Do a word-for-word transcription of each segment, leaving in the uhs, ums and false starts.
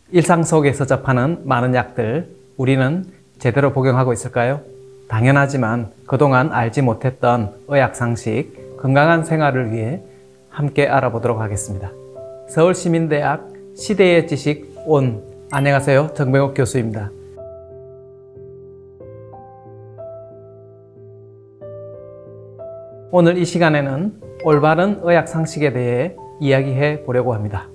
일상 속에서 접하는 많은 약들, 우리는 제대로 복용하고 있을까요? 당연하지만 그동안 알지 못했던 의학 상식, 건강한 생활을 위해 함께 알아보도록 하겠습니다. 서울시민대학 시대의 지식 온, 안녕하세요. 정병욱 교수입니다. 오늘 이 시간에는 올바른 의학 상식에 대해 이야기해 보려고 합니다.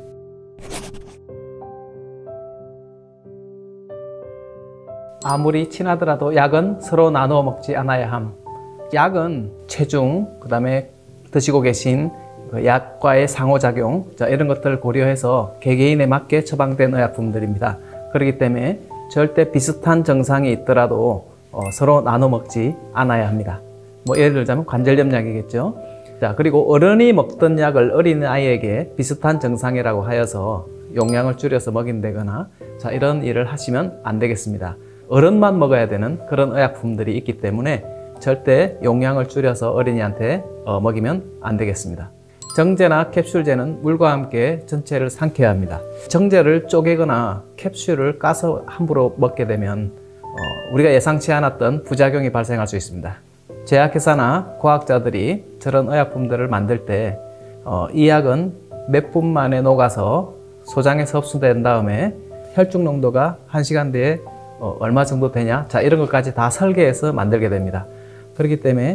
아무리 친하더라도 약은 서로 나누어 먹지 않아야 함. 약은 체중, 그 다음에 드시고 계신 약과의 상호작용, 자, 이런 것들을 고려해서 개개인에 맞게 처방된 의약품들입니다. 그렇기 때문에 절대 비슷한 증상이 있더라도 어, 서로 나눠 먹지 않아야 합니다. 뭐 예를 들자면 관절염 약이겠죠. 자, 그리고 어른이 먹던 약을 어린아이에게 비슷한 증상이라고 하여서 용량을 줄여서 먹인다거나, 자, 이런 일을 하시면 안 되겠습니다. 어른만 먹어야 되는 그런 의약품들이 있기 때문에 절대 용량을 줄여서 어린이한테 어, 먹이면 안 되겠습니다. 정제나 캡슐제는 물과 함께 전체를 삼켜야 합니다. 정제를 쪼개거나 캡슐을 까서 함부로 먹게 되면 어, 우리가 예상치 않았던 부작용이 발생할 수 있습니다. 제약회사나 과학자들이 저런 의약품들을 만들 때 어, 이 약은 몇 분 만에 녹아서 소장에서 흡수된 다음에 혈중 농도가 한 시간 뒤에 어, 얼마 정도 되냐, 자, 이런 것까지 다 설계해서 만들게 됩니다. 그렇기 때문에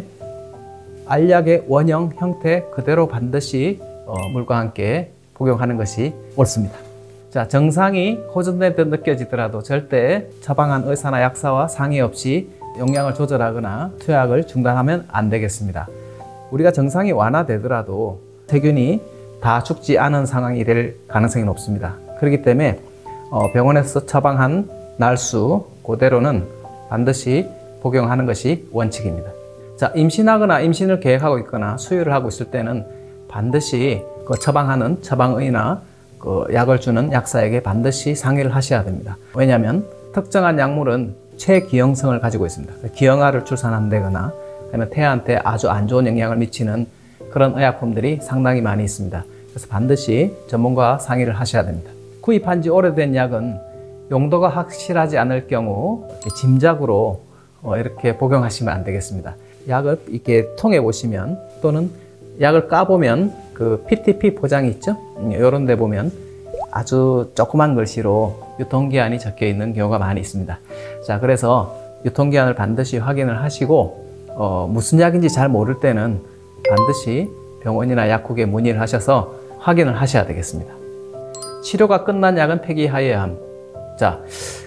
알약의 원형 형태 그대로 반드시 어, 물과 함께 복용하는 것이 옳습니다. 자, 증상이 호전된 듯 느껴지더라도 절대 처방한 의사나 약사와 상의 없이 용량을 조절하거나 투약을 중단하면 안 되겠습니다. 우리가 증상이 완화되더라도 세균이 다 죽지 않은 상황이 될 가능성이 높습니다. 그렇기 때문에 어, 병원에서 처방한 날수 그대로는 반드시 복용하는 것이 원칙입니다. 자, 임신하거나 임신을 계획하고 있거나 수유를 하고 있을 때는 반드시 그 처방하는 처방의나 그 약을 주는 약사에게 반드시 상의를 하셔야 됩니다. 왜냐하면 특정한 약물은 최기형성을 가지고 있습니다. 기형아를 출산한다거나 아니면 태아한테 아주 안 좋은 영향을 미치는 그런 의약품들이 상당히 많이 있습니다. 그래서 반드시 전문가와 상의를 하셔야 됩니다. 구입한 지 오래된 약은 용도가 확실하지 않을 경우 이렇게 짐작으로 이렇게 복용하시면 안 되겠습니다. 약을 이렇게 통에 보시면 또는 약을 까보면 그 피티피 포장이 있죠? 이런 데 보면 아주 조그만 글씨로 유통기한이 적혀 있는 경우가 많이 있습니다. 자, 그래서 유통기한을 반드시 확인을 하시고 어, 무슨 약인지 잘 모를 때는 반드시 병원이나 약국에 문의를 하셔서 확인을 하셔야 되겠습니다. 치료가 끝난 약은 폐기하여야 함. 자,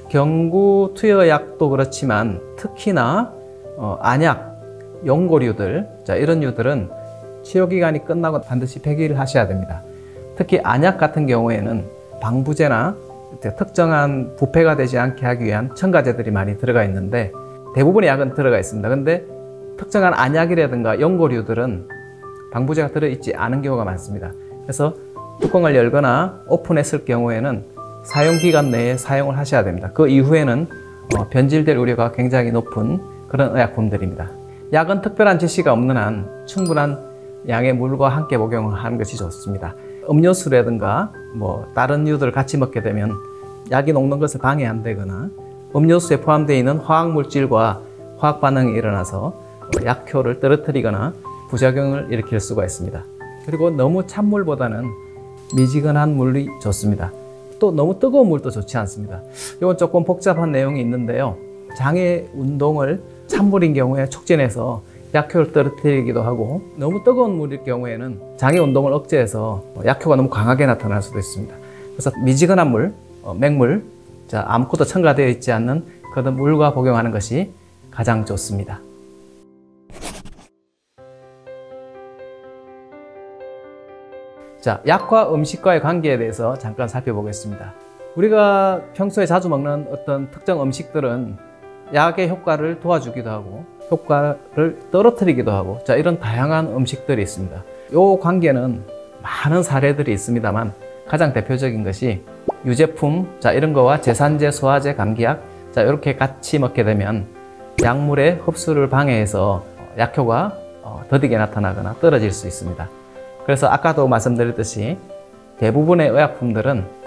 경구 투여약도 그렇지만 특히나 어, 안약, 용고류들, 자, 이런 류들은 치료기간이 끝나고 반드시 폐기를 하셔야 됩니다. 특히 안약 같은 경우에는 방부제나 특정한 부패가 되지 않게 하기 위한 첨가제들이 많이 들어가 있는데 대부분의 약은 들어가 있습니다. 근데 특정한 안약이라든가 용고류들은 방부제가 들어있지 않은 경우가 많습니다. 그래서 뚜껑을 열거나 오픈했을 경우에는 사용기간 내에 사용을 하셔야 됩니다. 그 이후에는 어, 변질될 우려가 굉장히 높은 그런 의약품들입니다. 약은 특별한 지시가 없는 한 충분한 양의 물과 함께 복용을 하는 것이 좋습니다. 음료수라든가 뭐 다른 류들 같이 먹게 되면 약이 녹는 것을 방해한다거나 음료수에 포함되어 있는 화학물질과 화학 반응이 일어나서 약효를 떨어뜨리거나 부작용을 일으킬 수가 있습니다. 그리고 너무 찬물보다는 미지근한 물이 좋습니다. 또 너무 뜨거운 물도 좋지 않습니다. 이건 조금 복잡한 내용이 있는데요. 장의 운동을 찬물인 경우에 촉진해서 약효를 떨어뜨리기도 하고 너무 뜨거운 물일 경우에는 장의 운동을 억제해서 약효가 너무 강하게 나타날 수도 있습니다. 그래서 미지근한 물, 어, 맹물, 자, 아무것도 첨가되어 있지 않는 그런 물과 복용하는 것이 가장 좋습니다. 자, 약과 음식과의 관계에 대해서 잠깐 살펴보겠습니다. 우리가 평소에 자주 먹는 어떤 특정 음식들은 약의 효과를 도와주기도 하고 효과를 떨어뜨리기도 하고, 자, 이런 다양한 음식들이 있습니다. 이 관계는 많은 사례들이 있습니다만 가장 대표적인 것이 유제품, 자, 이런 거와 제산제, 소화제, 감기약, 자, 이렇게 같이 먹게 되면 약물의 흡수를 방해해서 약효가 더디게 나타나거나 떨어질 수 있습니다. 그래서 아까도 말씀드렸듯이 대부분의 의약품들은 그냥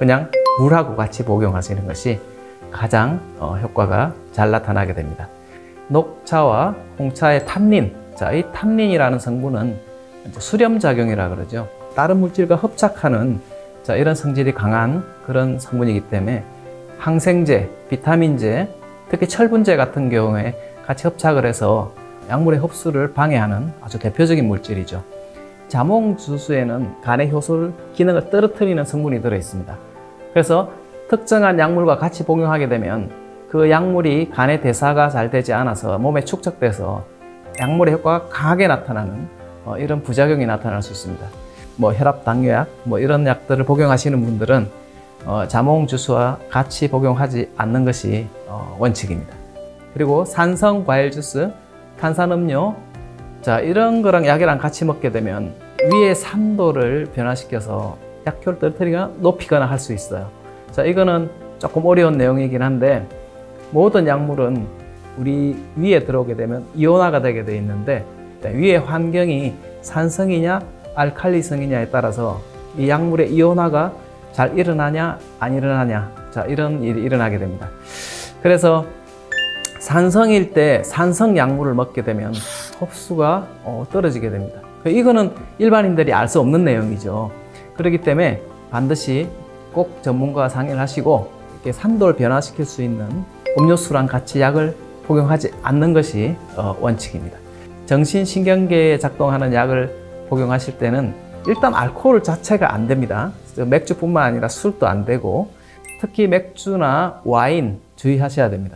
물하고 같이 복용하시는 것이 가장 어, 효과가 잘 나타나게 됩니다. 녹차와 홍차의 탄닌, 자, 이 탄닌이라는 성분은 수렴작용이라 그러죠. 다른 물질과 hợp착하는 자, 이런 성질이 강한 그런 성분이기 때문에 항생제, 비타민제, 특히 철분제 같은 경우에 같이 hợp착을 해서 약물의 흡수를 방해하는 아주 대표적인 물질이죠. 자몽 주스에는 간의 효소 기능을 떨어뜨리는 성분이 들어 있습니다. 그래서 특정한 약물과 같이 복용하게 되면 그 약물이 간의 대사가 잘 되지 않아서 몸에 축적돼서 약물의 효과가 강하게 나타나는 어, 이런 부작용이 나타날 수 있습니다. 뭐 혈압, 당뇨약, 뭐 이런 약들을 복용하시는 분들은 어, 자몽 주스와 같이 복용하지 않는 것이 어, 원칙입니다. 그리고 산성 과일 주스, 탄산음료, 자, 이런 거랑 약이랑 같이 먹게 되면 위의 산도를 변화시켜서 약효를 떨어뜨리거나 높이거나 할 수 있어요. 자, 이거는 조금 어려운 내용이긴 한데 모든 약물은 우리 위에 들어오게 되면 이온화가 되게 되어 있는데 위의 환경이 산성이냐 알칼리성이냐에 따라서 이 약물의 이온화가 잘 일어나냐 안 일어나냐, 자, 이런 일이 일어나게 됩니다. 그래서 산성일 때 산성 약물을 먹게 되면 흡수가 떨어지게 됩니다. 이거는 일반인들이 알 수 없는 내용이죠. 그렇기 때문에 반드시 꼭 전문가와 상의를 하시고 이렇게 산도를 변화시킬 수 있는 음료수랑 같이 약을 복용하지 않는 것이 원칙입니다. 정신신경계에 작동하는 약을 복용하실 때는 일단 알코올 자체가 안 됩니다. 맥주뿐만 아니라 술도 안 되고 특히 맥주나 와인 주의하셔야 됩니다.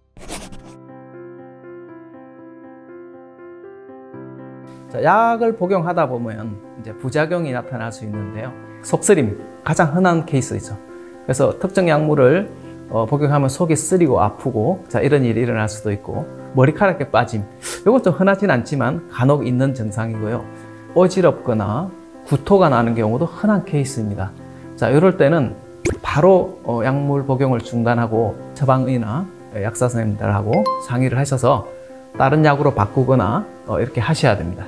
자, 약을 복용하다 보면 이제 부작용이 나타날 수 있는데요. 속쓰림, 가장 흔한 케이스이죠. 그래서 특정 약물을 어, 복용하면 속이 쓰리고 아프고, 자, 이런 일이 일어날 수도 있고, 머리카락에 빠짐, 이건 좀 흔하진 않지만 간혹 있는 증상이고요. 어지럽거나 구토가 나는 경우도 흔한 케이스입니다. 자, 이럴 때는 바로 어, 약물 복용을 중단하고 처방의나 약사 선생님들하고 상의를 하셔서 다른 약으로 바꾸거나 어, 이렇게 하셔야 됩니다.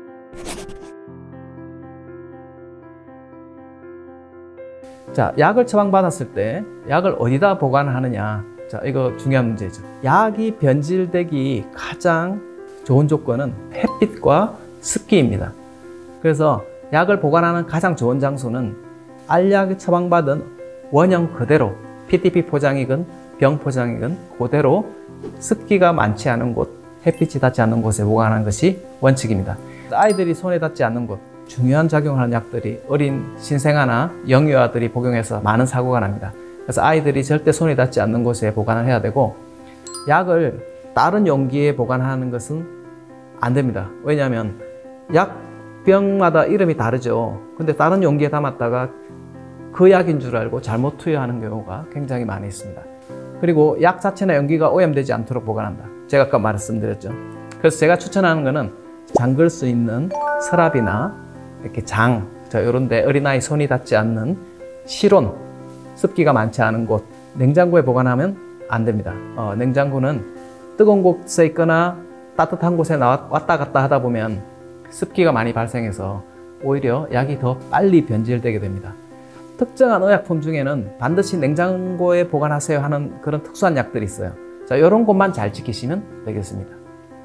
자, 약을 처방받았을 때 약을 어디다 보관하느냐, 자, 이거 중요한 문제죠. 약이 변질되기 가장 좋은 조건은 햇빛과 습기입니다. 그래서 약을 보관하는 가장 좋은 장소는 알약이 처방받은 원형 그대로 피티피 포장이건 병 포장이건 그대로 습기가 많지 않은 곳, 햇빛이 닿지 않는 곳에 보관하는 것이 원칙입니다. 아이들이 손에 닿지 않는 곳, 중요한 작용을 하는 약들이 어린 신생아나 영유아들이 복용해서 많은 사고가 납니다. 그래서 아이들이 절대 손에 닿지 않는 곳에 보관을 해야 되고, 약을 다른 용기에 보관하는 것은 안 됩니다. 왜냐하면 약병마다 이름이 다르죠. 근데 다른 용기에 담았다가 그 약인 줄 알고 잘못 투여하는 경우가 굉장히 많이 있습니다. 그리고 약 자체나 용기가 오염되지 않도록 보관한다. 제가 아까 말씀드렸죠. 그래서 제가 추천하는 것은 잠글 수 있는 서랍이나 이렇게 장, 자, 이런 데 어린아이 손이 닿지 않는 실온, 습기가 많지 않은 곳, 냉장고에 보관하면 안 됩니다. 어, 냉장고는 뜨거운 곳에 있거나 따뜻한 곳에 나왔, 왔다 갔다 하다 보면 습기가 많이 발생해서 오히려 약이 더 빨리 변질되게 됩니다. 특정한 의약품 중에는 반드시 냉장고에 보관하세요 하는 그런 특수한 약들이 있어요. 자, 이런 것만 잘 지키시면 되겠습니다.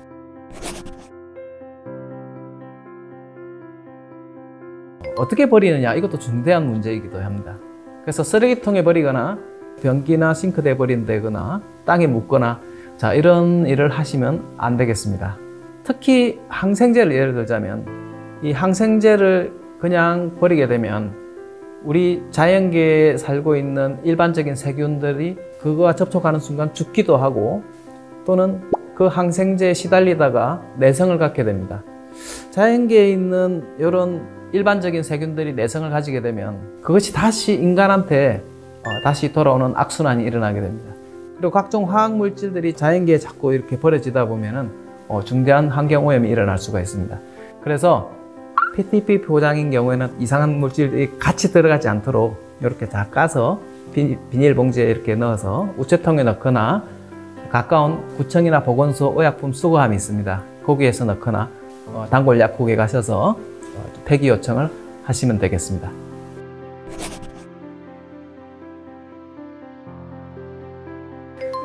어떻게 버리느냐, 이것도 중대한 문제이기도 합니다. 그래서 쓰레기통에 버리거나 변기나 싱크대에 버린다거나 땅에 묻거나, 자, 이런 일을 하시면 안 되겠습니다. 특히 항생제를 예를 들자면 이 항생제를 그냥 버리게 되면 우리 자연계에 살고 있는 일반적인 세균들이 그거와 접촉하는 순간 죽기도 하고, 또는 그 항생제에 시달리다가 내성을 갖게 됩니다. 자연계에 있는 이런 일반적인 세균들이 내성을 가지게 되면 그것이 다시 인간한테 어, 다시 돌아오는 악순환이 일어나게 됩니다. 그리고 각종 화학물질들이 자연계에 자꾸 이렇게 버려지다 보면은 어, 중대한 환경오염이 일어날 수가 있습니다. 그래서 피티피 포장인 경우에는 이상한 물질들이 같이 들어가지 않도록 이렇게 다 까서 비닐봉지에 이렇게 넣어서 우체통에 넣거나 가까운 구청이나 보건소 의약품 수거함이 있습니다. 거기에서 넣거나 어, 단골 약국에 가셔서 폐기 요청을 하시면 되겠습니다.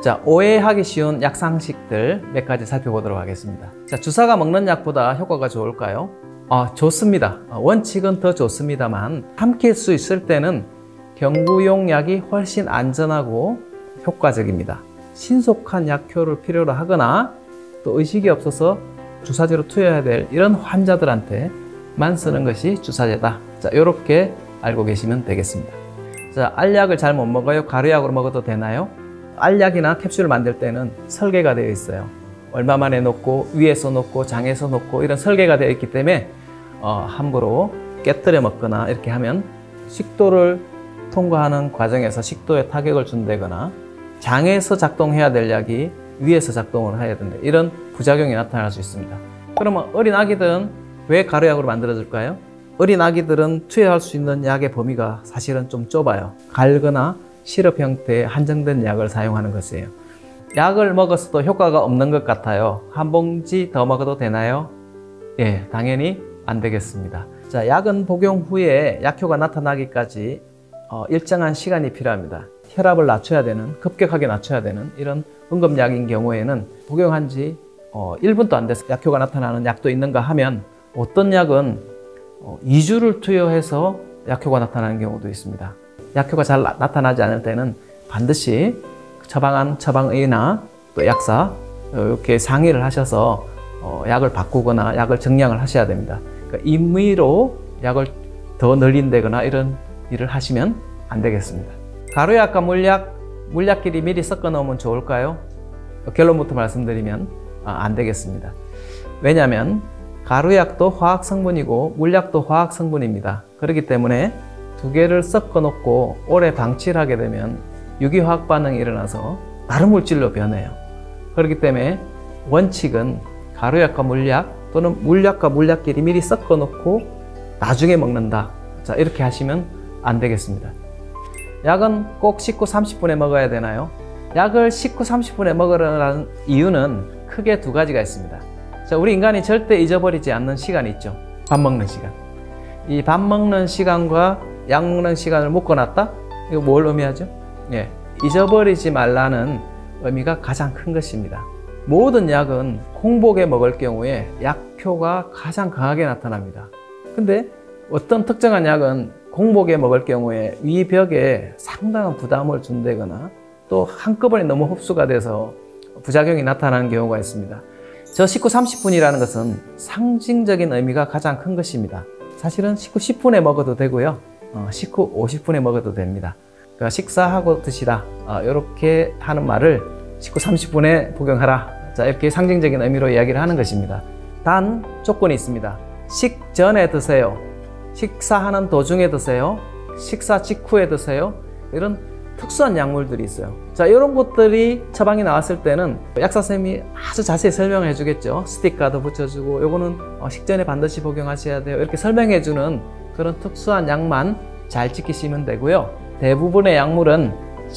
자, 오해하기 쉬운 약 상식들 몇 가지 살펴보도록 하겠습니다. 자, 주사가 먹는 약보다 효과가 좋을까요? 아, 좋습니다. 원칙은 더 좋습니다만 삼킬 수 있을 때는 경구용 약이 훨씬 안전하고 효과적입니다. 신속한 약효를 필요로 하거나 또 의식이 없어서 주사제로 투여해야 될 이런 환자들한테만 쓰는 것이 주사제다. 자, 이렇게 알고 계시면 되겠습니다. 자, 알약을 잘 못 먹어요? 가루약으로 먹어도 되나요? 알약이나 캡슐을 만들 때는 설계가 되어 있어요. 얼마 만에 놓고 위에서 놓고 장에서 놓고 이런 설계가 되어 있기 때문에 어, 함부로 깨뜨려 먹거나 이렇게 하면 식도를 통과하는 과정에서 식도에 타격을 준다거나 장에서 작동해야 될 약이 위에서 작동을 해야 된다. 이런 부작용이 나타날 수 있습니다. 그러면 어린 아기들은 왜 가루약으로 만들어질까요? 어린 아기들은 투여할 수 있는 약의 범위가 사실은 좀 좁아요. 갈거나 시럽 형태의 한정된 약을 사용하는 것이에요. 약을 먹었어도 효과가 없는 것 같아요. 한 봉지 더 먹어도 되나요? 예, 당연히 안 되겠습니다. 자, 약은 복용 후에 약효가 나타나기까지 어, 일정한 시간이 필요합니다. 혈압을 낮춰야 되는, 급격하게 낮춰야 되는 이런 응급약인 경우에는 복용한 지 어, 일 분도 안 돼서 약효가 나타나는 약도 있는가 하면 어떤 약은 어, 이 주를 투여해서 약효가 나타나는 경우도 있습니다. 약효가 잘 나, 나타나지 않을 때는 반드시 처방한 처방의나 또 약사 이렇게 상의를 하셔서 어, 약을 바꾸거나 약을 정량을 하셔야 됩니다. 그러니까 임의로 약을 더 늘린다거나 이런 일을 하시면 안 되겠습니다. 가루약과 물약, 물약끼리 미리 섞어 놓으면 좋을까요? 결론부터 말씀드리면 아, 안 되겠습니다. 왜냐하면 가루약도 화학 성분이고 물약도 화학 성분입니다. 그렇기 때문에 두 개를 섞어 놓고 오래 방치를 하게 되면 유기화학 반응이 일어나서 다른 물질로 변해요. 그렇기 때문에 원칙은 가루약과 물약 또는 물약과 물약끼리 미리 섞어 놓고 나중에 먹는다. 자, 이렇게 하시면 안 되겠습니다. 약은 꼭 식후 삼십 분에 먹어야 되나요? 약을 식후 삼십 분에 먹으라는 이유는 크게 두 가지가 있습니다. 자, 우리 인간이 절대 잊어버리지 않는 시간이 있죠. 밥 먹는 시간. 이 밥 먹는 시간과 약 먹는 시간을 묶어놨다? 이거 뭘 의미하죠? 예, 잊어버리지 말라는 의미가 가장 큰 것입니다. 모든 약은 공복에 먹을 경우에 약효가 가장 강하게 나타납니다. 근데 어떤 특정한 약은 공복에 먹을 경우에 위벽에 상당한 부담을 준다거나 또 한꺼번에 너무 흡수가 돼서 부작용이 나타나는 경우가 있습니다. 저 식후 삼십 분이라는 것은 상징적인 의미가 가장 큰 것입니다. 사실은 식후 십 분에 먹어도 되고요. 어, 식후 오십 분에 먹어도 됩니다. 그러니까 식사하고 드시라. 어, 이렇게 하는 말을 식후 삼십 분에 복용하라. 자, 이렇게 상징적인 의미로 이야기를 하는 것입니다. 단 조건이 있습니다. 식전에 드세요. 식사하는 도중에 드세요. 식사 직후에 드세요. 이런 특수한 약물들이 있어요. 자, 이런 것들이 처방이 나왔을 때는 약사 선생님이 아주 자세히 설명해 주겠죠. 스티커도 붙여주고 요거는 식전에 반드시 복용하셔야 돼요. 이렇게 설명해 주는 그런 특수한 약만 잘 지키시면 되고요. 대부분의 약물은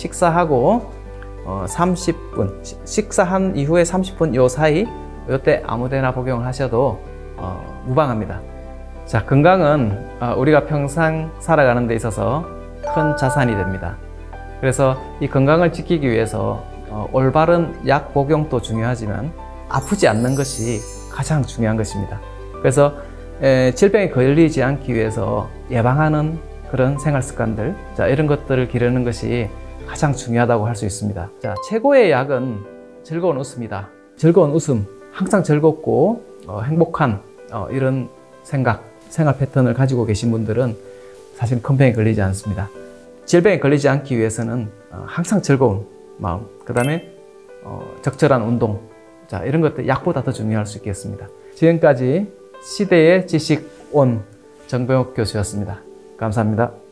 식사하고 어, 삼십 분, 식사한 이후에 삼십 분 요 사이 요때 아무데나 복용을 하셔도 어, 무방합니다. 자, 건강은 어, 우리가 평생 살아가는 데 있어서 큰 자산이 됩니다. 그래서 이 건강을 지키기 위해서 어, 올바른 약 복용도 중요하지만 아프지 않는 것이 가장 중요한 것입니다. 그래서 에, 질병에 걸리지 않기 위해서 예방하는 그런 생활 습관들, 자, 이런 것들을 기르는 것이 가장 중요하다고 할 수 있습니다. 자, 최고의 약은 즐거운 웃음이다. 즐거운 웃음, 항상 즐겁고 어, 행복한 어, 이런 생각, 생활 패턴을 가지고 계신 분들은 사실 큰 병에 걸리지 않습니다. 질병에 걸리지 않기 위해서는 어, 항상 즐거운 마음, 그 다음에 어, 적절한 운동, 자, 이런 것들 약보다 더 중요할 수 있겠습니다. 지금까지 시대의 지식 온 정병욱 교수였습니다. 감사합니다.